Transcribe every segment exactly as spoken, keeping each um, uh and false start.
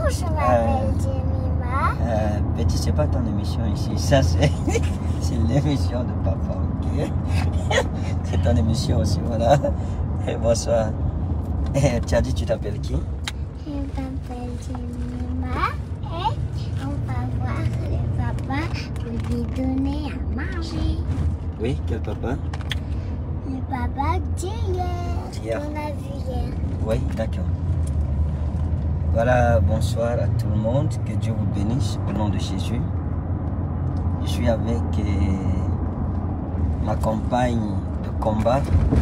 je m'appelle Jemima. Euh, petit, c'est pas ton émission ici. Ça, c'est l'émission de papa, ok? C'est ton émission aussi, voilà. Et bonsoir. Et tu as dit, tu t'appelles qui? Je m'appelle Jemima. Et on va voir le papa pour lui donner à manger. Oui, quel papa? Le papa d'hier. D'hier. On a vu hier. Oui, d'accord. Voilà, bonsoir à tout le monde. Que Dieu vous bénisse au nom de Jésus. Je suis avec euh, ma compagne de combat,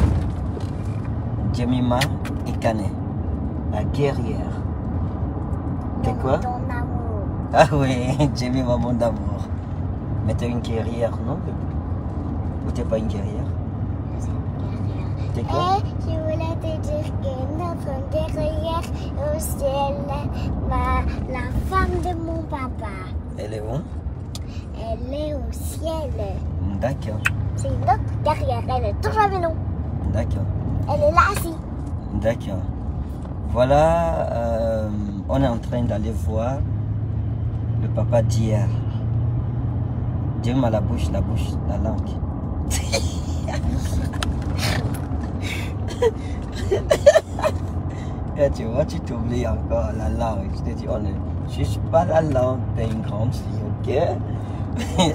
Jemima Ekane, la guerrière. T'es quoi? Ton amour. Ah oui, Jemima, mon amour. Mais t'es une guerrière, non? Ou t'es pas une guerrière? T'es quoi? Et je voulais te dire que notre guerrière aussi elle est la femme de mon papa. Elle est où? Elle est au ciel. D'accord. C'est notre guerrière. Elle est toujours avec nous. D'accord. Elle est là assise. D'accord. Voilà, euh, on est en train d'aller voir le papa d'hier. Dieu m'a la bouche, la bouche, la langue. Et tu vois, tu t'oublies encore la langue. Je te dis, on est, je ne suis pas la langue d'une grande fille, ok?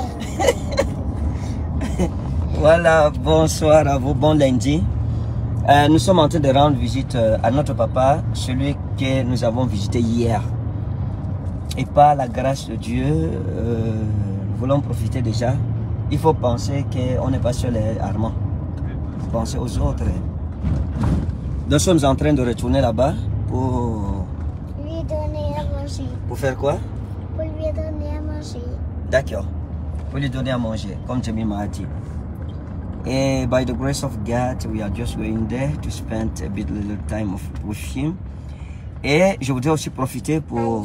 Voilà, bonsoir à vous, bon lundi. Euh, nous sommes en train de rendre visite euh, à notre papa, celui que nous avons visité hier. Et par la grâce de Dieu, euh, nous voulons profiter déjà. Il faut penser qu'on n'est pas seul, Armand. Pensez aux autres. Nous sommes en train de retourner là-bas pour... Lui donner à manger. Pour faire quoi? Pour lui donner à manger. D'accord. Pour lui donner à manger, comme Jemima a dit. And by the grace of God, we are just going there to spend a bit little time of, with him. Et je voudrais aussi profiter pour...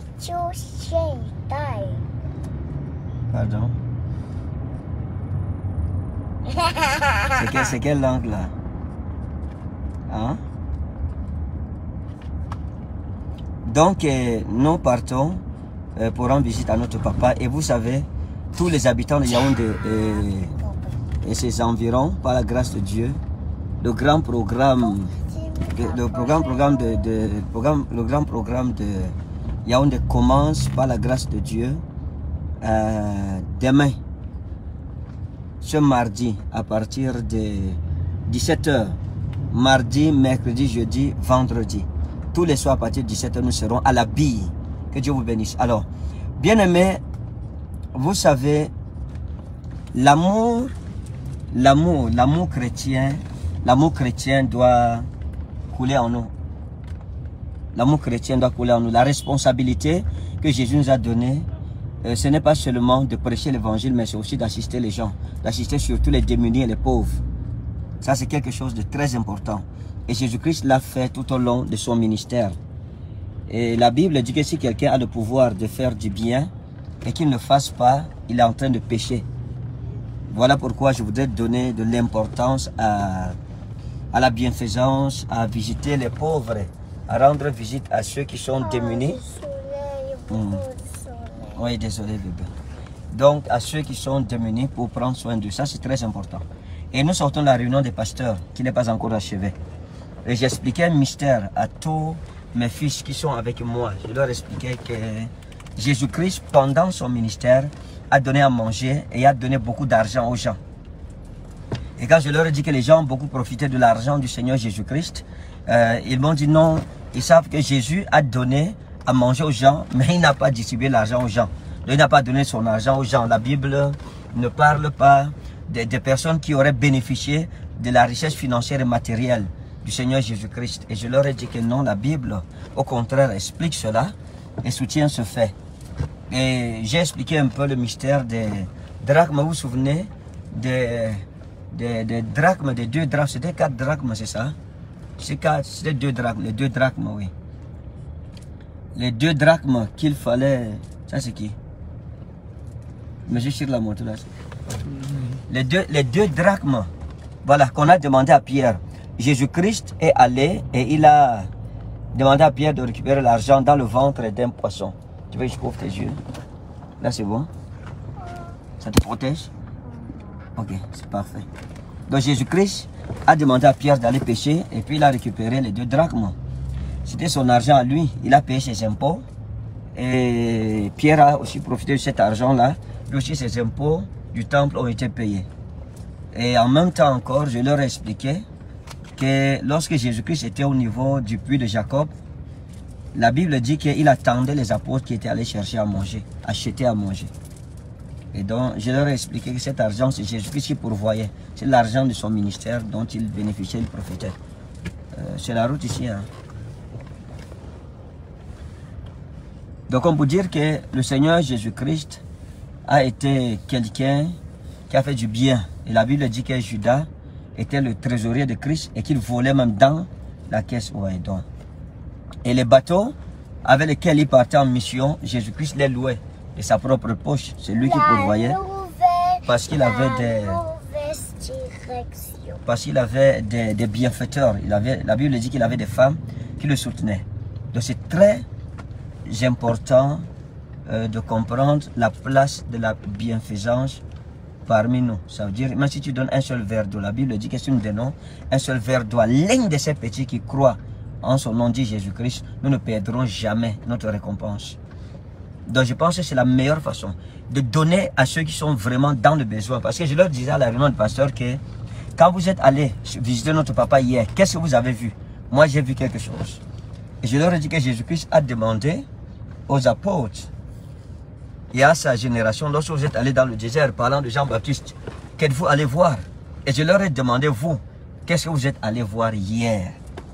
Pardon? C'est quelle, c'est quelle langue là? Hein? Donc, euh, nous partons euh, pour rendre visite à notre papa. Et vous savez, tous les habitants de Yaoundé euh, et ses environs, par la grâce de Dieu, le grand programme, de, le programme, programme de, de programme, le grand programme de Yaoundé commence par la grâce de Dieu euh, demain, ce mardi, à partir de dix-sept heures, mardi, mercredi, jeudi, vendredi. Tous les soirs à partir de dix-sept heures, nous serons à la bille. Que Dieu vous bénisse. Alors, bien aimés, vous savez, l'amour, l'amour, l'amour chrétien, l'amour chrétien doit couler en nous. L'amour chrétien doit couler en nous. La responsabilité que Jésus nous a donnée, euh, ce n'est pas seulement de prêcher l'évangile, mais c'est aussi d'assister les gens, d'assister surtout les démunis et les pauvres. Ça, c'est quelque chose de très important. Et Jésus-Christ l'a fait tout au long de son ministère. Et la Bible dit que si quelqu'un a le pouvoir de faire du bien et qu'il ne le fasse pas, il est en train de pécher. Voilà pourquoi je voudrais donner de l'importance à, à la bienfaisance, à visiter les pauvres, à rendre visite à ceux qui sont démunis. Oh, Mmh. Oui, désolé bébé. Donc à ceux qui sont démunis pour prendre soin de ça, c'est très important. Et nous sortons de la réunion des pasteurs qui n'est pas encore achevée. Et j'expliquais un mystère à tous mes fils qui sont avec moi. Je leur expliquais que Jésus-Christ, pendant son ministère, a donné à manger et a donné beaucoup d'argent aux gens. Et quand je leur ai dit que les gens ont beaucoup profité de l'argent du Seigneur Jésus-Christ, euh, ils m'ont dit non, ils savent que Jésus a donné à manger aux gens, mais il n'a pas distribué l'argent aux gens. Donc, il n'a pas donné son argent aux gens. La Bible ne parle pas des, des personnes qui auraient bénéficié de la richesse financière et matérielle du Seigneur Jésus-Christ. Et je leur ai dit que non, la Bible, au contraire, explique cela et soutient ce fait. Et j'ai expliqué un peu le mystère des drachmes. Vous vous souvenez des, des, des drachmes, des deux drachmes, c'était quatre drachmes, c'est ça? C'était deux drachmes, les deux drachmes, oui. Les deux drachmes qu'il fallait... Ça c'est qui? Monsieur sur la moto là. Les deux, les deux drachmes, voilà, qu'on a demandé à Pierre. Jésus-Christ est allé et il a, demandez à Pierre de récupérer l'argent dans le ventre d'un poisson. Tu veux que je couvre tes yeux? Là, c'est bon? Ça te protège? Ok, c'est parfait. Donc Jésus-Christ a demandé à Pierre d'aller pêcher et puis il a récupéré les deux drachmes. C'était son argent à lui. Il a payé ses impôts. Et Pierre a aussi profité de cet argent-là. Lui aussi, ses impôts du temple ont été payés. Et en même temps encore, je leur ai expliqué que lorsque Jésus-Christ était au niveau du puits de Jacob, la Bible dit qu'il attendait les apôtres qui étaient allés chercher à manger, acheter à manger. Et donc, je leur ai expliqué que cet argent, c'est Jésus-Christ qui pourvoyait. C'est l'argent de son ministère dont il bénéficiait, il profitait. Euh, c'est la route ici. Hein. Donc, on peut dire que le Seigneur Jésus-Christ a été quelqu'un qui a fait du bien. Et la Bible dit que Judas était le trésorier de Christ et qu'il volait même dans la caisse. Ouais, donc. Et les bateaux avec lesquels il partait en mission, Jésus-Christ les louait de sa propre poche. C'est lui qui pourvoyait. Parce qu'il avait des... Parce qu'il avait des, des bienfaiteurs. Il avait, la Bible dit qu'il avait des femmes qui le soutenaient. Donc c'est très important euh, de comprendre la place de la bienfaisance parmi nous. Ça veut dire, même si tu donnes un seul verre d'eau, la Bible dit que si nous donnons un seul verre d'eau à l'un de ces petits qui croient en son nom dit Jésus-Christ, nous ne perdrons jamais notre récompense. Donc je pense que c'est la meilleure façon de donner à ceux qui sont vraiment dans le besoin. Parce que je leur disais à la réunion de pasteur que quand vous êtes allés visiter notre papa hier, qu'est-ce que vous avez vu? Moi j'ai vu quelque chose. Et je leur ai dit que Jésus-Christ a demandé aux apôtres et à sa génération, lorsque vous êtes allés dans le désert parlant de Jean-Baptiste, qu'êtes-vous allés voir? Et je leur ai demandé, vous, qu'est-ce que vous êtes allés voir hier?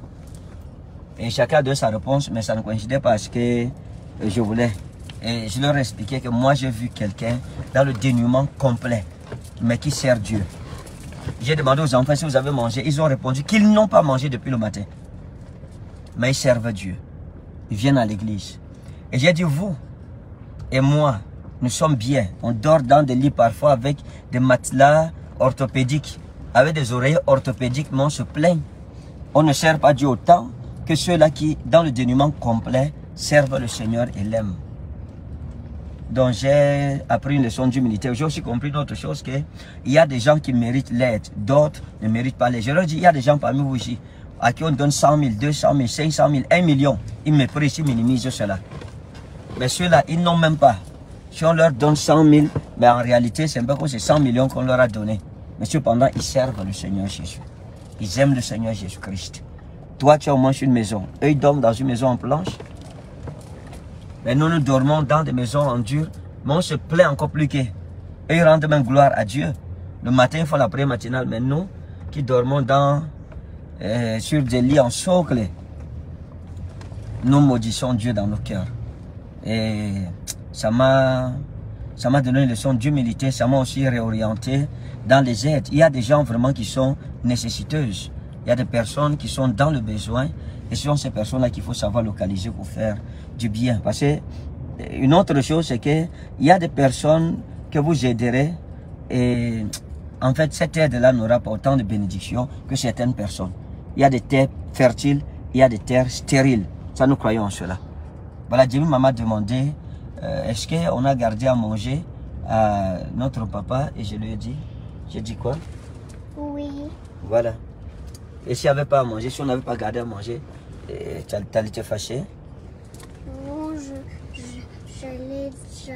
Et chacun donne sa réponse, mais ça ne coïncidait pas à ce que je voulais. Et je leur ai expliqué que moi j'ai vu quelqu'un dans le dénuement complet, mais qui sert Dieu. J'ai demandé aux enfants si vous avez mangé. Ils ont répondu qu'ils n'ont pas mangé depuis le matin. Mais ils servent Dieu. Ils viennent à l'église. Et j'ai dit, vous et moi, nous sommes bien. On dort dans des lits parfois avec des matelas orthopédiques, avec des oreillers orthopédiques, mais on se plaint. On ne sert pas Dieu autant que ceux-là qui, dans le dénuement complet, servent le Seigneur et l'aiment. Donc j'ai appris une leçon d'humilité. J'ai aussi compris d'autres choses, qu'il y a des gens qui méritent l'aide, d'autres ne méritent pas l'aide. Je leur dis, il y a des gens parmi vous ici, à qui on donne cent mille, deux cent mille, cinq cent mille, un million. Ils méprisent, ils minimisent cela. Mais ceux-là, ils n'ont même pas. Si on leur donne cent mille, mais en réalité, c'est un peu comme ces cent millions qu'on leur a donné. Mais cependant, ils servent le Seigneur Jésus. Ils aiment le Seigneur Jésus-Christ. Toi, tu as au moins une maison. Eux, ils dorment dans une maison en planche. Mais nous, nous dormons dans des maisons en dur. Mais on se plaint encore plus qu'eux. Eux, ils rendent même gloire à Dieu. Le matin, ils font la prière matinale. Mais nous, qui dormons dans, euh, sur des lits en socle, nous maudissons Dieu dans nos cœurs. Et ça m'a ça m'a donné une leçon d'humilité. Ça m'a aussi réorienté dans les aides. Il y a des gens vraiment qui sont nécessiteuses. Il y a des personnes qui sont dans le besoin. Et ce sont ces personnes-là qu'il faut savoir localiser pour faire du bien. Parce que une autre chose, c'est qu'il y a des personnes que vous aiderez. Et en fait, cette aide-là n'aura pas autant de bénédictions que certaines personnes. Il y a des terres fertiles, il y a des terres stériles. Ça, nous croyons en cela. Voilà, Jimmy m'a demandé, euh, est-ce qu'on a gardé à manger à notre papa? Et je lui ai dit, j'ai dit quoi? Oui. Voilà. Et s'il n'y avait pas à manger, si on n'avait pas gardé à manger, tu allais te fâcher? Non, je, je, j'allais, je,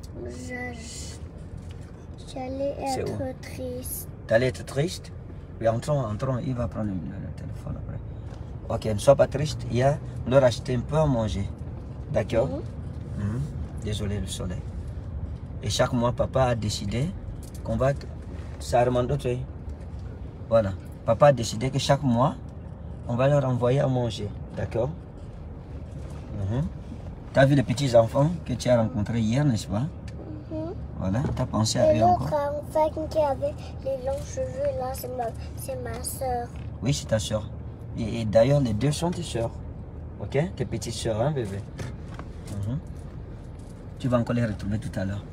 je, j'allais être triste. Tu allais être triste? Oui, entrons, entrons, il va prendre le, le téléphone après. Ok, ne sois pas triste, il y a, on leur a acheté un peu à manger. D'accord? Mmh. Mmh. Désolé, le soleil. Et chaque mois, papa a décidé qu'on va... Ça remonte d'autres. Voilà. Papa a décidé que chaque mois, on va leur envoyer à manger. D'accord? Mmh. Tu as vu les petits-enfants que tu as rencontrés hier, n'est-ce pas? Mmh. Voilà, tu as pensé à eux encore? L'autre enfant qui avait les longs cheveux, là, c'est ma, c'est ma soeur. Oui, c'est ta soeur. Et, et d'ailleurs, les deux sont tes soeurs. Ok? Tes petites soeurs, hein, bébé? Mmh. Tu vas encore les retrouver tout à l'heure.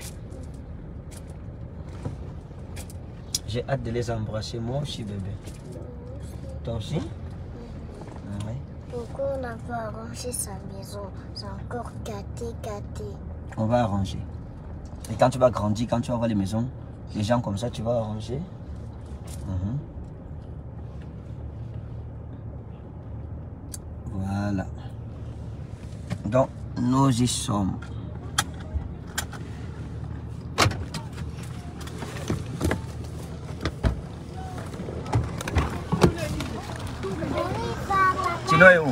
J'ai hâte de les embrasser, moi aussi, bébé. Toi aussi? Mmh. Oui. Pourquoi? pourquoi on n'a pas arrangé sa maison? C'est encore gâté, gâté. On va arranger. Et quand tu vas grandir, quand tu vas voir les maisons, les gens comme ça, tu vas arranger. Mm-hmm. Voilà. Donc, nous y sommes. Tino est où?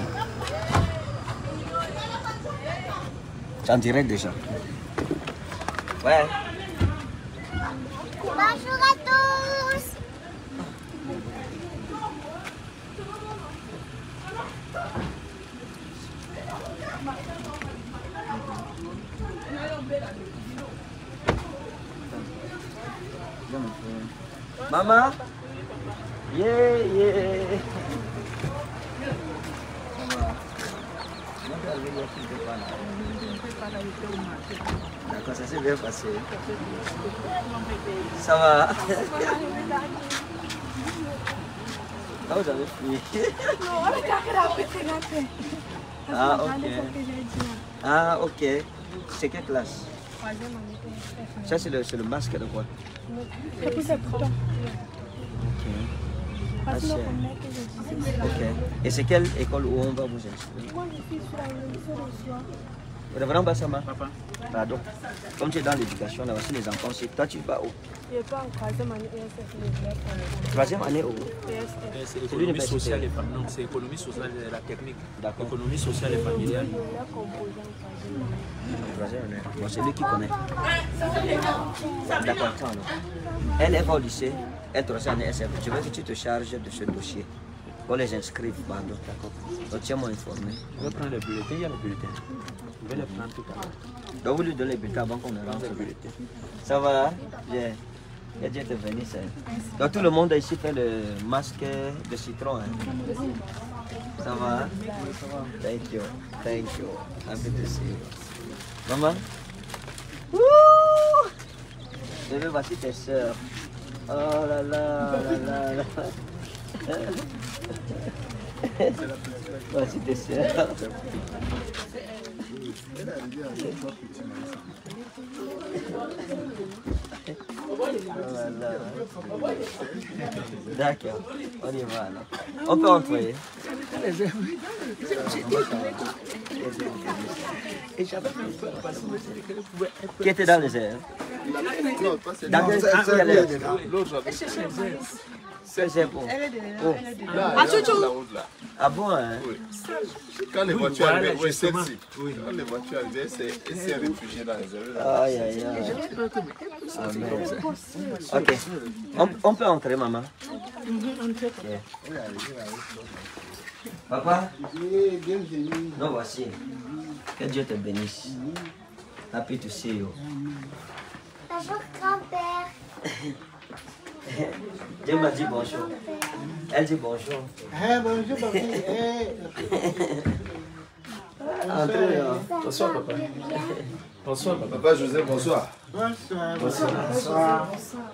Tu en direct déjà? Ouais. Bonjour à tous. Maman? Yeah, yeah. D'accord, ça s'est bien passé. Ça va? Ah, vous avez fui. Ah, ok. Ah, ok. C'est quelle classe? Ça, c'est le, le masque de quoi? Ok. Ah, ok. Et c'est quelle école où on va vous inscrire? Révérend Bassama. Papa. Pardon. Comme tu es dans l'éducation, là aussi les enfants, c'est toi tu vas où? Je vais en troisième année E S F. Troisième année où? C'est économie sociale et familiale. Non, c'est économie sociale et la technique. D'accord. Économie sociale et familiale. Troisième année. Bon, c'est lui qui connaît. D'accord, attends alors. Elle, elle va au lycée, elle troisième année S F. Je veux que tu te charges de ce dossier. On les inscrive, pardon, d'accord. Donc tiens-moi informé. On va prendre le bulletin, il y a le bulletin. Je vais le prendre tout à l'heure. Donc vous lui donnez le bulletin avant qu'on ne rentre le bulletin. Ça va? Bien. Que Dieu te bénisse. Donc tout le monde a ici fait le masque de citron. Hein? Ça va? Thank you. Thank you. Happy to see you. Maman? Wouh! Bébé, voici tes soeurs. Oh là là, là là là. Voici tes soeurs. D'accord, on y va alors. On peut entrer. Qui était dans les airs? Dans les airs. C'est bon. Oh. Ah, chouchou. Ah bon, hein? Oui. Quand les voitures arrivent, oui, celle-ci. Quand les voitures arrivent, c'est réfugié dans les airs. Aïe, aïe, aïe. Amen. Ok. On, on peut entrer, maman? Okay. Papa? Nous voici. Que Dieu te bénisse. Happy to see you. Bonjour grand-père. Dieu m'a dit bonjour. Elle dit bonjour. Eh, bonjour, papi. Eh. Entrez. Bonsoir, papa. Bonsoir, papa. Papa José, bonsoir. Bonsoir. Bonsoir. Bonsoir.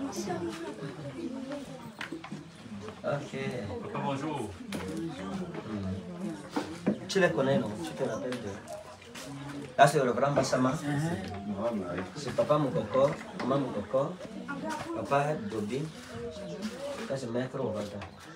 Ok. Papa, bonjour. Tu les connais, non? Tu te rappelles de... Là, c'est le grand Bassama. C'est papa Moukoko, maman Moukoko, papa Dobi. Là, c'est maître Ovada.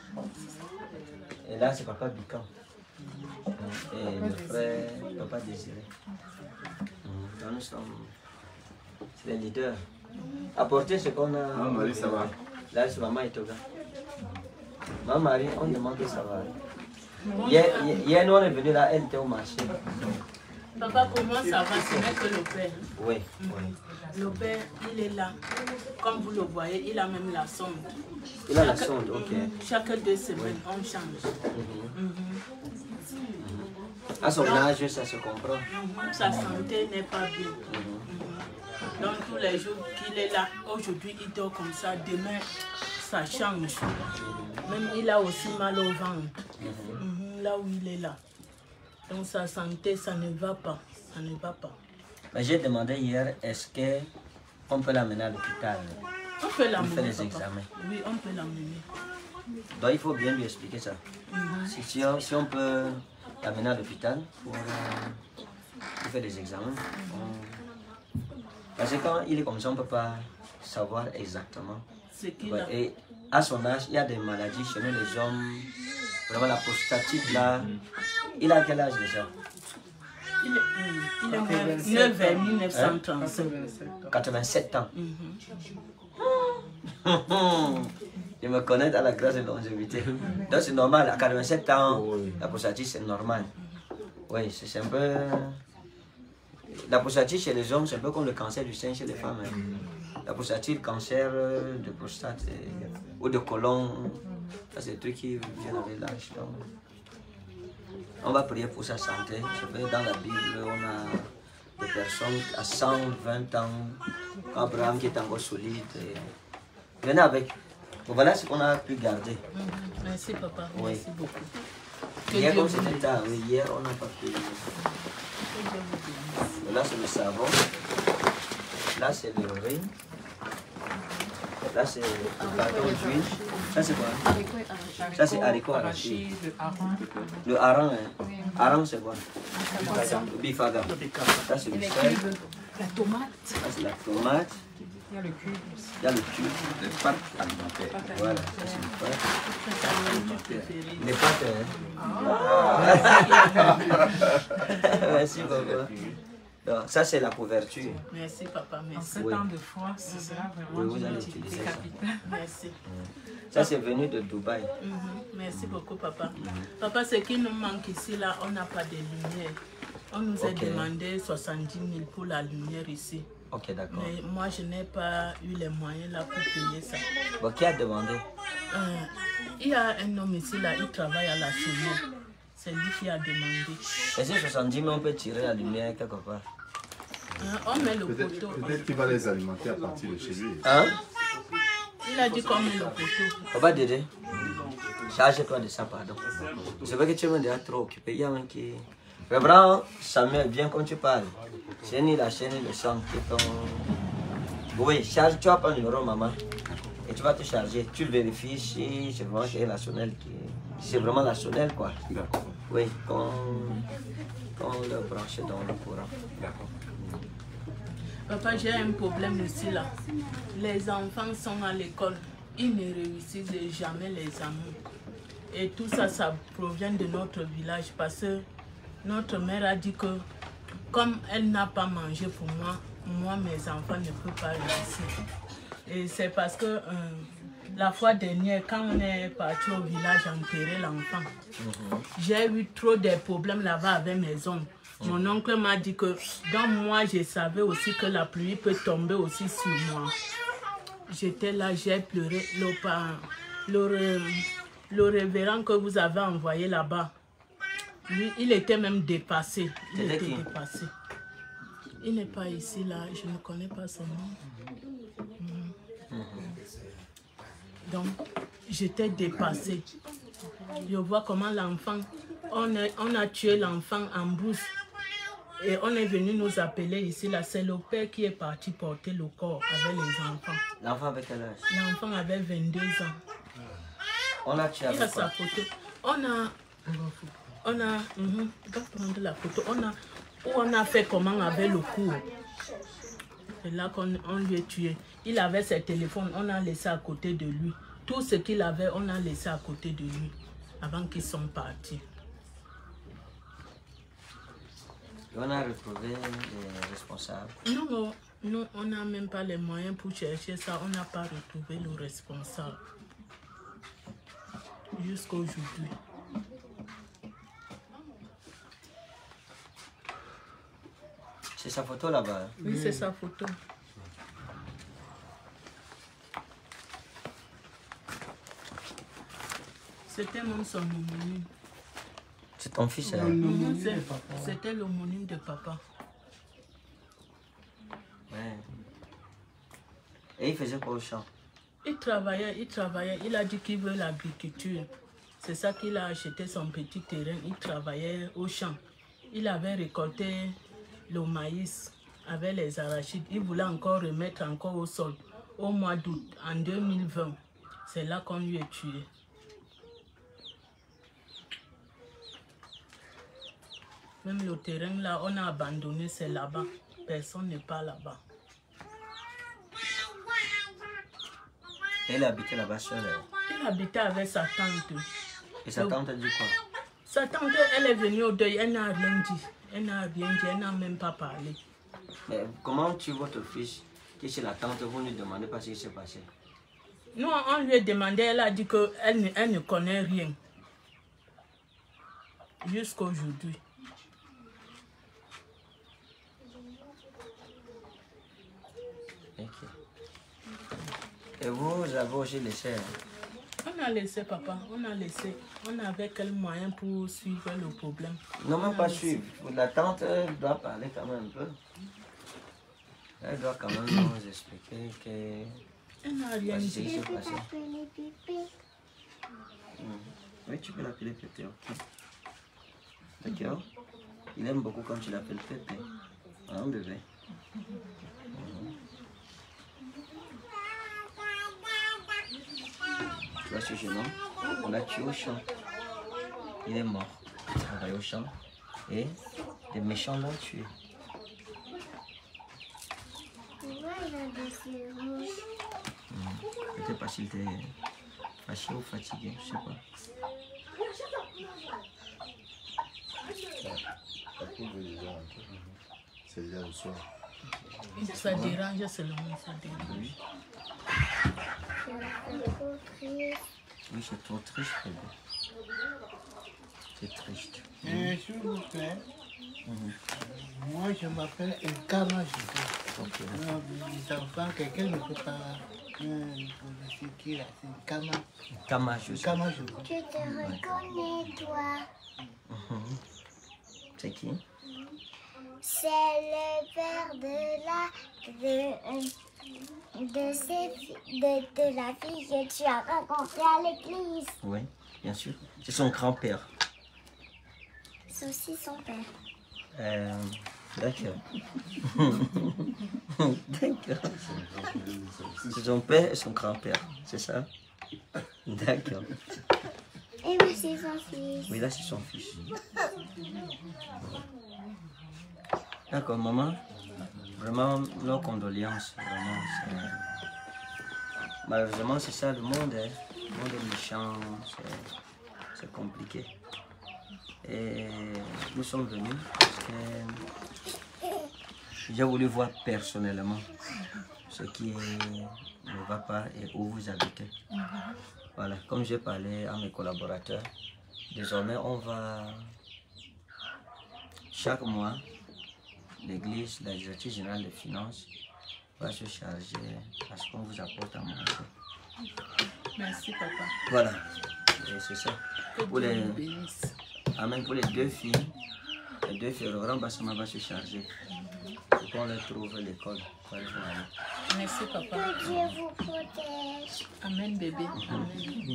Et là, c'est papa Bican. Et le frère, papa Désiré. Donc, nous sommes les leaders. Apportez ce qu'on a. Maman Marie, ça va? Là, c'est maman Etoga. Maman Marie, on demande que ça va. Hier, hier, nous, on est venu là, elle était au marché. Papa, comment ça va? Ce n'est que le père. Oui, oui. Le père, il est là. Comme vous le voyez, il a même la sonde. Il a la Chaque- sonde, ok. Chaque deux semaines, on change. Mhm. Mhm. À son âge, ça se comprend. Mhm. Sa santé n'est pas bien. Mhm. Donc tous les jours qu'il est là, aujourd'hui il dort comme ça, demain ça change. Même il a aussi mal au ventre. Mhm. Là où il est là. Donc sa santé, ça ne va pas. Ça ne va pas. Mais j'ai demandé hier, est-ce qu'on peut l'amener à l'hôpital? On peut Il fait l'amener. les papa. examens. Oui, on peut l'amener. Donc il faut bien lui expliquer ça. Mhm. Si, si, on, si on peut l'amener à l'hôpital pour, euh, pour faire des examens. On... Parce que quand il est comme ça, on ne peut pas savoir exactement. Ouais, et à son âge, il y a des maladies chez nous, les hommes, vraiment la prostatite là. Il a quel âge déjà? Il est, il est né vers mille neuf cent trente-cinq. quatre-vingt-sept ans. Mm-hmm. Je me connais dans la grâce de longévité. Donc c'est normal, à quatre-vingt-sept ans, la prostatite c'est normal. Oui, c'est un peu... La prostatite chez les hommes, c'est un peu comme le cancer du sein chez les femmes. Hein. La prostatite, cancer de prostate et... ou de côlon, ça c'est des trucs qui viennent avec l'âge. On va prier pour sa santé. Je veux, dans la Bible, on a des personnes à cent vingt ans, Abraham qui est encore solide. Et... Venez avec. Bon, voilà ce qu'on a pu garder. Mm-hmm. Merci papa, oui. Merci beaucoup. Que hier, Dieu comme c'était tard, oui, hier on n'a pas pu. Là c'est le savon. Là c'est le riz. Là c'est le carton d'huile. Ça c'est quoi? Ça c'est haricot arraché. Le hareng, hein. Hareng c'est quoi? Le bifaga. Ça c'est le sel. La tomate. Ça c'est la tomate. Il y a le cube aussi. Il y a le cube. Les pâtes alimentaires. Voilà, ça c'est les pâtes. Les pâtes, hein. Merci papa. Donc, ça c'est la couverture. Merci papa, merci. En ce temps de froid, ce sera vraiment oui, vous allez utile utiliser capital. Merci. Ça c'est venu de Dubaï. Mm-hmm. Merci beaucoup papa. Mm-hmm. Papa, ce qui nous manque ici, là, on n'a pas de lumière. On nous a okay. demandé soixante-dix mille pour la lumière ici. Ok, d'accord. Mais moi, je n'ai pas eu les moyens là pour payer ça. Bon, qui a demandé? euh, Il y a un homme ici, là, il travaille à la semaine. C'est lui qui a demandé. Et ces soixante-dix mille, on peut tirer la lumière quelque part? Hein, on met le Peut-être poteau. peut qu'il va les alimenter à partir de chez lui. Hein? Il a dit qu'on met le poteau. Papa Dédé, charge-toi de ça, pardon. C'est vrai que tu es déjà trop occupé. Il y a un qui... Vraiment, Samuel, viens quand tu parles. C'est ni la chaîne ni le sang qui ton... Oui, charge, tu vas prendre le numéro, maman. Et tu vas te charger. Tu vérifies si c'est vraiment la sonnelle qui... C'est vraiment la sonnelle, quoi. D'accord. Oui, quand... quand on le branche dans le courant. D'accord. Papa, j'ai un problème ici, là. Les enfants sont à l'école. Ils ne réussissent jamais les amours. Et tout ça, ça provient de notre village parce que notre mère a dit que comme elle n'a pas mangé pour moi, moi, mes enfants ne peuvent pas réussir. Et c'est parce que euh, la fois dernière, quand on est parti au village enterrer l'enfant, mm-hmm. j'ai eu trop de problèmes là-bas avec mes oncles. Mm-hmm. Mon oncle m'a dit que donc moi, je savais aussi que la pluie peut tomber aussi sur moi. J'étais là, j'ai pleuré. Le, le, le révérend que vous avez envoyé là-bas, lui, il était même dépassé. Il était qui? dépassé. Il n'est pas ici, là. Je ne connais pas son nom. Mmh. Mmh. Donc, j'étais dépassée. Je vois comment l'enfant... On, on a tué l'enfant en brousse. Et on est venu nous appeler ici. Là, c'est le père qui est parti porter le corps avec les enfants. L'enfant avait quel âge? L'enfant avait vingt-deux ans. On a tué avec il a sa photo. On a... On a, mm-hmm, on va prendre la photo. On a, on a fait comment avec le cours. C'est là qu'on on lui a tué. Il avait ses téléphones, on a laissé à côté de lui. Tout ce qu'il avait, on a laissé à côté de lui avant qu'ils sont partis. On a retrouvé les responsables. Non, non, on n'a même pas les moyens pour chercher ça. On n'a pas retrouvé le responsable jusqu'à aujourd'hui. C'est sa photo là-bas? Oui, c'est sa photo. C'était même son homonyme. C'est ton fils, hein? Mmh, c'était l'homonyme de papa. Ouais. Et il faisait quoi au champ? Il travaillait, il travaillait. Il a dit qu'il veut l'agriculture. C'est ça qu'il a acheté son petit terrain. Il travaillait au champ. Il avait récolté le maïs avec les arachides. Il voulait encore remettre encore au sol au mois d'août en deux mille vingt. C'est là qu'on lui a tué. Même le terrain là, on a abandonné, c'est là-bas. Personne n'est pas là-bas. Elle habitait là-bas seule. Elle habitait avec sa tante. Et sa tante a dit quoi? Sa tante, elle est venue au deuil, elle n'a rien dit. Elle n'a rien dit, elle n'a même pas parlé. Mais comment tue votre fils qui est chez la tante, vous ne demandez pas ce qui s'est passé? Nous, on lui a demandé, elle a dit qu'elle ne, elle ne connaît rien. Jusqu'à aujourd'hui. Okay. Et vous avez aussi laissé? On a laissé, papa, on a laissé. On avait quel moyen pour suivre le problème? Non, même pas suivre. La tante elle doit parler quand même un peu. Elle doit quand même nous expliquer que... Elle n'a rien dit. Je peux t'appeler Pépé. Oui, tu peux l'appeler Pépé, ok. D'accord. Il aime beaucoup quand tu l'appelles Pépé. Hein, bébé? Tu vois ce jeune homme? On l'a tué au champ. Il est mort. Il travaille au champ. Et les méchants l'ont tué. Pourquoi il a des yeux rouges? Peut-être parce qu'il était fâché ou fatigué, je sais pas. C'est déjà le soir. Ça dérange seulement, ça dérange. C'est trop triste. Oui, c'est trop triste, bébé. C'est triste. Euh, S'il vous plaît, moi je m'appelle Nkama Jogo. Ok. Non, les enfants, quelqu'un ne peut pas me c'est qui là, c'est Nkama. Kama, je sais. Nkama Jogo. Je te reconnais, toi. Mhm. C'est qui? C'est le père de la de, de, ces fi- de, de la fille que tu as rencontrée à l'église. Oui, bien sûr. C'est son grand-père. C'est aussi son père. Euh, D'accord. D'accord. C'est son père et son grand-père, c'est ça? D'accord. Et moi, c'est son fils. Oui, là, c'est son fils. D'accord, maman. Vraiment, nos condoléances. Vraiment, c'est... Malheureusement, c'est ça le monde. Hein. Le monde est méchant. c'est- C'est compliqué. Et nous sommes venus parce que j'ai voulu voir personnellement ce qui ne va pas et où vous habitez. Voilà, comme j'ai parlé à mes collaborateurs, désormais on va chaque mois, l'église, la directrice générale des finances va se charger à ce qu'on vous apporte à manger. Merci, papa. Voilà, et c'est ça. Que Pour Dieu les, nous bénisse. amen, pour les deux filles, les deux filles, le grand Bassama va se charger pour qu'on leur trouve l'école. Merci, papa. Que Dieu vous protège. Amen, bébé. Amen.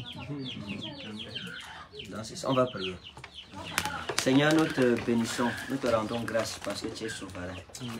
Donc, c'est ça, on va prier. Seigneur, nous te bénissons, nous te rendons grâce parce que tu es souverain.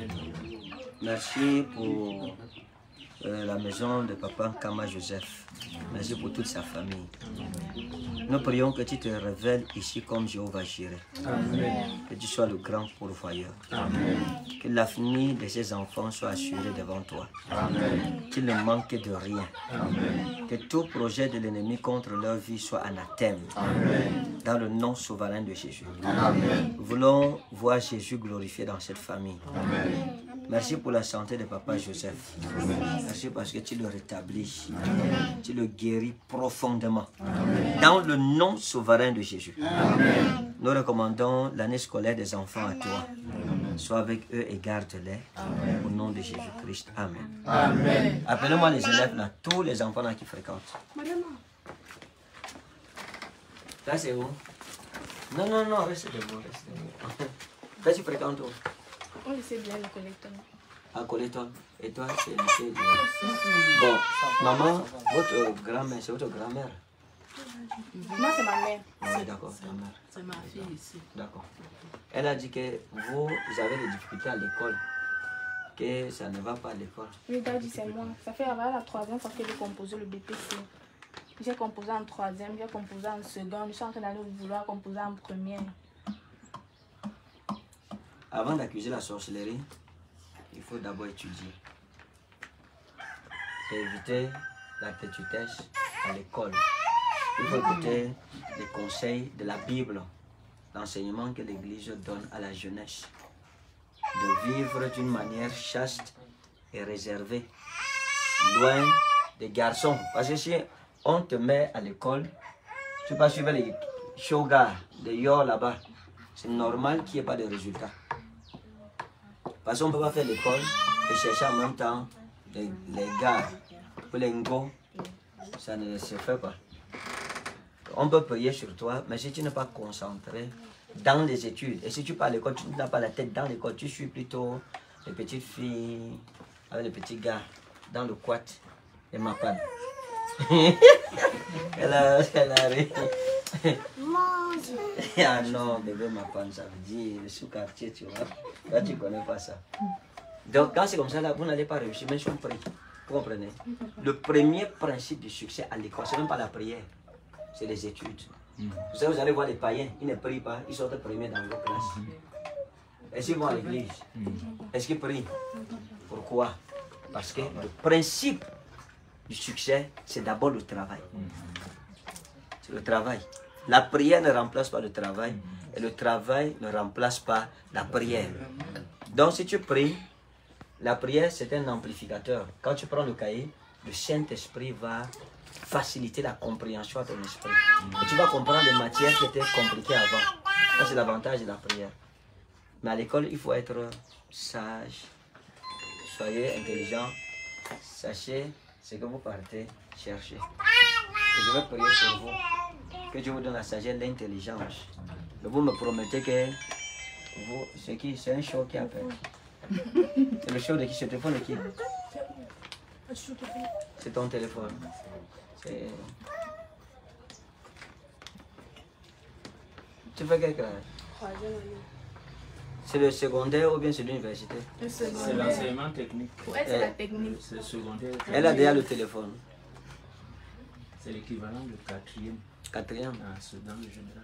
Merci pour euh, la maison de papa Nkama Joseph. Merci pour toute sa famille. Nous prions que tu te révèles ici comme Jéhovah Jireh. Que tu sois le grand pourvoyeur. Que l'avenir de ces enfants soit assuré devant toi. Qu'il ne manque de rien. Que tout projet de l'ennemi contre leur vie soit anathème. Dans le nom souverain de Jésus. Nous voulons voir Jésus glorifié dans cette famille. Merci pour la santé de papa Joseph. Merci parce que tu le rétablis. Tu le guéris profondément. Dans le nom souverain de Jésus. Nous recommandons l'année scolaire des enfants à toi. Sois avec eux et garde-les. Au nom de Jésus-Christ. Amen. Amen. Appelez-moi les élèves là, tous les enfants là qui fréquentent. Là c'est où? Non, non, non, restez debout. Restez debout. Là tu fréquentes où? On le sait bien, le collecteur. À Coleton. Et toi, c'est le lycée de... Bon, maman, votre grand-mère, c'est votre grand-mère? Moi, c'est ma mère. Oui, d'accord, ta mère. C'est ma fille ici. D'accord. Elle a dit que vous, vous avez des difficultés à l'école, que ça ne va pas à l'école. Oui, t'as dit c'est moi. Ça fait avant la troisième fois que j'ai composé le B P C. J'ai composé en troisième, j'ai composé en seconde. Je suis en train d'aller vouloir composer en première. avant d'accuser la sorcellerie, il faut d'abord étudier. Et éviter la têtutesse à l'école. Il faut écouter les conseils de la Bible, l'enseignement que l'Église donne à la jeunesse. De vivre d'une manière chaste et réservée, loin des garçons. Parce que si on te met à l'école, tu vas suivre les shogas, les yo là-bas, c'est normal qu'il n'y ait pas de résultats. Parce qu'on ne peut pas faire l'école et chercher en même temps les, les gars, pour les ngos, ça ne se fait pas. On peut prier sur toi, mais si tu n'es pas concentré dans les études, et si tu pars à l'école, tu n'as pas la tête dans l'école, tu suis plutôt les petites filles avec les petits gars dans le quat et ma panne. elle a, elle a ri. Ah non, bébé ma panne, ça veut dire le sous-quartier, tu vois. Là, tu ne connais pas ça. Donc, quand c'est comme ça, là, vous n'allez pas réussir, même si on prie. Vous comprenez? Le premier principe du succès à l'école, ce n'est même pas la prière, c'est les études. Mm. Vous savez, vous allez voir les païens, ils ne prient pas, ils sortent premiers dans leur classe. Mm. Est-ce qu'ils vont à l'église? Mm. Est-ce qu'ils prient? Pourquoi? Parce que le principe du succès, c'est d'abord le travail. Mm. C'est le travail. La prière ne remplace pas le travail, mm. et le travail ne remplace pas la prière. Donc si tu pries, la prière c'est un amplificateur. Quand tu prends le cahier, le Saint-Esprit va faciliter la compréhension à ton esprit. Et tu vas comprendre des matières qui étaient compliquées avant. Ça c'est l'avantage de la prière. Mais à l'école, il faut être sage. Soyez intelligent. Sachez ce que vous partez chercher. Et je vais prier pour vous. Que Dieu vous donne la sagesse, l'intelligence. Et vous me promettez que vous, c'est qui? C'est un show qui appelle. C'est le show de qui? C'est le téléphone de qui? C'est ton téléphone. Tu fais quelle classe? C'est le secondaire ou bien c'est l'université? C'est l'enseignement technique. Ouais, c'est la technique. C'est le secondaire. Elle a déjà le téléphone. C'est l'équivalent du quatrième. Quatrième? Ah, c'est dans le général.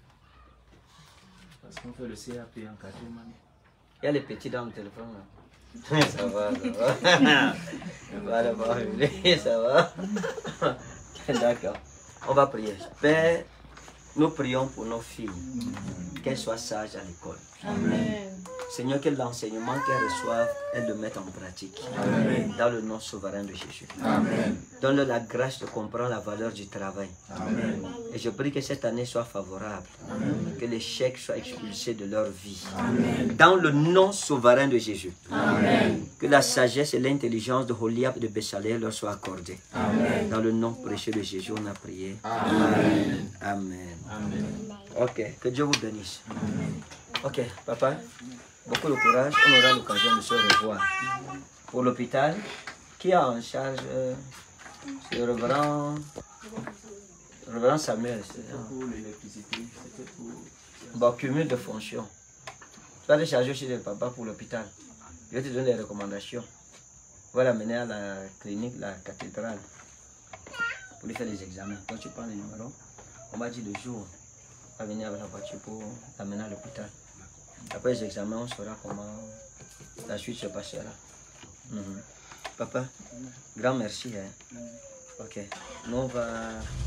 Parce qu'on fait le C A P en quatrième année. Il y a les petits dans le téléphone là. Ça va, ça va. Voilà, voilà, ça va. D'accord. On va prier. Père, nous prions pour nos filles. Qu'elles soient sages à l'école. Amen. Seigneur, que l'enseignement qu'elles reçoivent, elles le mettent en pratique. Amen. Dans le nom souverain de Jésus. Amen. Donne-leur la grâce de comprendre la valeur du travail. Amen. Et je prie que cette année soit favorable. Amen. Que l'échec soit expulsé de leur vie. Amen. Dans le nom souverain de Jésus. Amen. Que la sagesse et l'intelligence de Holiab et de Béchalel leur soient accordées. Amen. Dans le nom précieux de Jésus, on a prié. Amen. Amen. Amen. Ok, que Dieu vous bénisse. Amen. Ok, papa, beaucoup de courage, on aura l'occasion de se revoir. Pour l'hôpital, qui a en charge euh, c'est le révérend, révérend Samuel, c'est ça? Pour l'électricité, c'était pour... Bon, cumul de fonctions. Tu vas te charger aussi de papa pour l'hôpital. Je vais te donner des recommandations. On va l'amener à la clinique, la cathédrale, pour lui faire des examens. Quand tu prends les numéros, on m'a dit le jour, on va venir avec la voiture pour l'amener à l'hôpital. Après les examens, on saura comment la suite se passera. Mm-hmm. Papa, grand merci. Hein. Ok, nous on va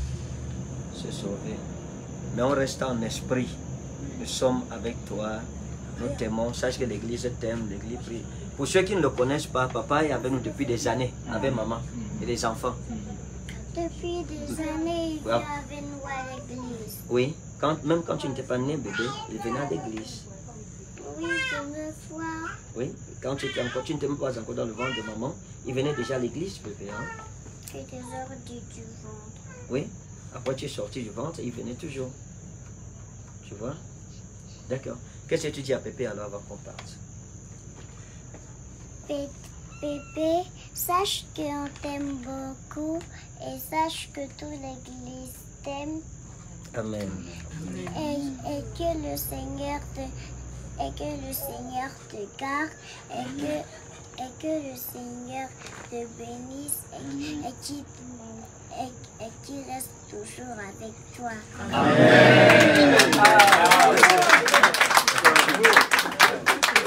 se sauver. Mais on reste en esprit. Nous sommes avec toi. Nous t'aimons. Sache que l'église t'aime, l'église prie. Pour ceux qui ne le connaissent pas, papa est avec nous depuis des années, avec maman et les enfants. Depuis des années, il vient avec nous à l'église. Oui, quand, même quand tu n'étais pas né, bébé, il venait à l'église. Oui, deux fois. Oui, quand tu étais encore, tu n'étais même pas encore dans le ventre de maman, il venait déjà à l'église, bébé. Hein? Tu étais sorti du ventre. Oui, après tu es sorti du ventre, il venait toujours. Tu vois? D'accord. Qu'est-ce que tu dis à Pépé alors avant qu'on parte? Pépé, sache qu'on t'aime beaucoup et sache que toute l'église t'aime. Amen. Et, et que le Seigneur te et que le Seigneur te garde et que et que le Seigneur te bénisse et, et qu'il et, et qu'il reste toujours avec toi. Amen. Amen.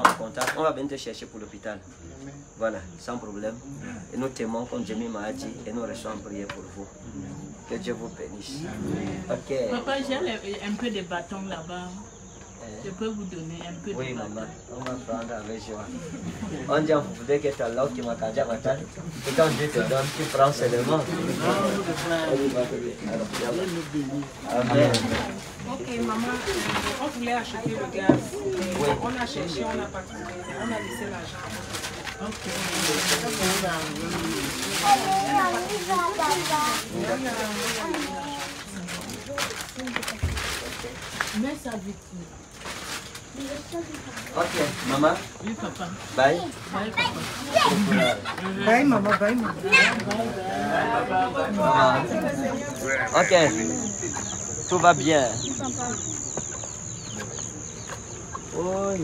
restons en contact. On va venir te chercher pour l'hôpital. Voilà, sans problème. Et nous t'aimons comme Jemmy m'a dit et nous restons en prière pour vous. Que Dieu vous bénisse. Ok. Papa, j'ai un peu de bâton là-bas. Je peux vous donner un peu Oui, de bâton. maman, on va prendre avec joie. On dit en fait que tu as l'autre qui m'a quand même matin. Et quand Dieu te donne, tu prends seulement. Amen. Ok, maman, euh, on voulait acheter le gaz. Oui. On a cherché, on n'a pas trouvé. On a laissé l'argent. Ok. Mais ça vite. Ok, maman. Oui, papa. Bye. Bye, papa. Bye, maman, bye, maman. Maman. Ok. Tout va bien. Oui.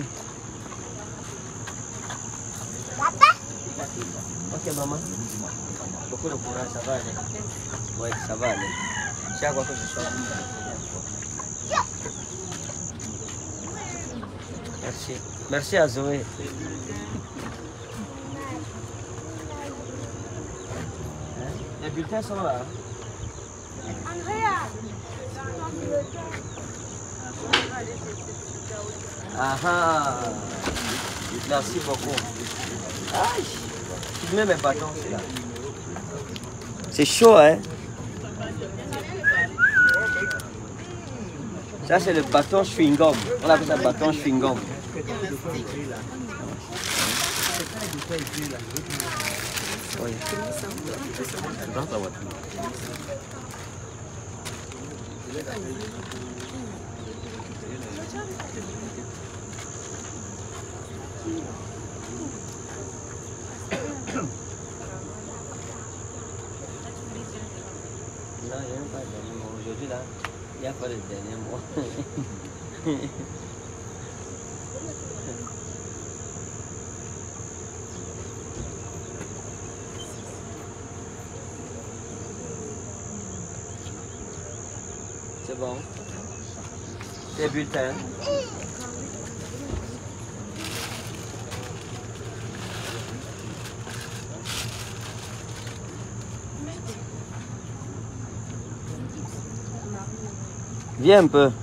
Ok, maman. Beaucoup de courage, ça va aller. Oui, ça va aller. C'est à quoi que ce soit. Merci. Merci à Zoé. Les bulletins sont là. Ah ah. Merci beaucoup. Aïe. Tu mets mes bâtons, c'est là. C'est chaud, hein? Ça, c'est le bâton chewing-gum. On appelle ça bâton chewing-gum. Oui. Dans ta voiture. Non, il n'y a pas de dernier mot. Aujourd'hui, là, il n'y a pas de dernier mot. C'est bon. C'est bulletin. Viens un peu.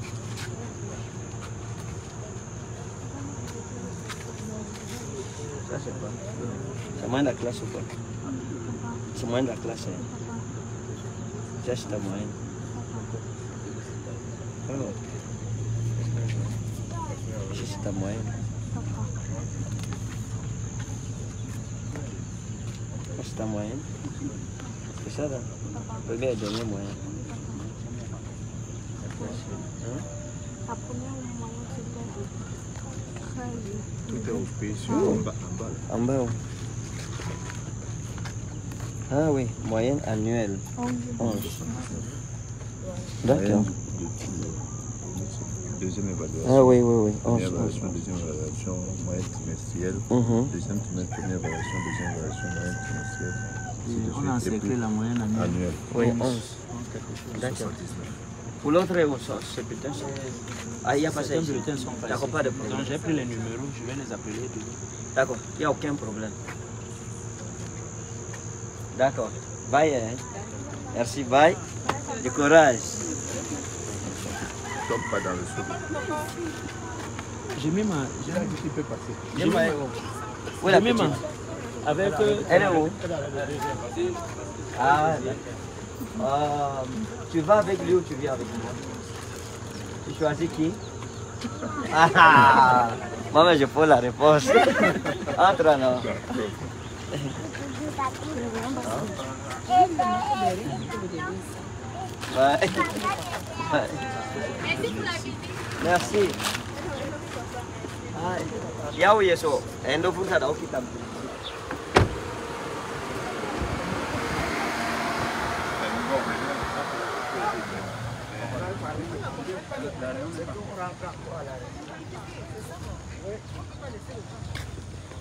Ça c'est quoi? C'est moins de la classe ou quoi? C'est moins de la classe. Hein? Ça c'est ta moyenne. Oh. Ici c'est ta moyenne. Ça c'est ta moyenne. C'est ça là? Premier et dernier moyen. La première moyenne c'était treize. Tout est au pays sur en bas. En bas, oui. Ah oui, moyenne annuelle. onze. D'accord. Deuxième évaluation. Ah oui, oui, oui. Première évaluation, deuxième évaluation, moyenne trimestrielle. Mhm. Deuxième trimestre, première évaluation, deuxième évaluation, moyenne trimestrielle. On a encerclé la moyenne annuelle. Annuelle. Oui, onze. D'accord. Pour l'autre, c'est putain, c'est... Ah, il n'y a pas ça. Certains bulletins sont faciles. D'accord, pas de problème. Donc j'ai pris les numéros, je vais les appeler. D'accord, il n'y a aucun problème. D'accord. Bye. Hein. Merci, bye. Du courage. Tombe pas dans le seau. J'ai mis ma... J'ai un petit peu passé. J'ai ma... Où est J'ai la mis ma... petite? Avec... euh, Elle est où? Ah, d'accord. Euh, tu vas avec lui ou tu viens avec moi? Tu choisis qui? Ah, ah. Moi, mais je pose la réponse. Entre non. Ouais. Ouais. Merci. Ya oui, eso. Endo pun ada oke tam.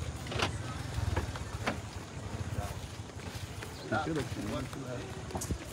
C'est sûr,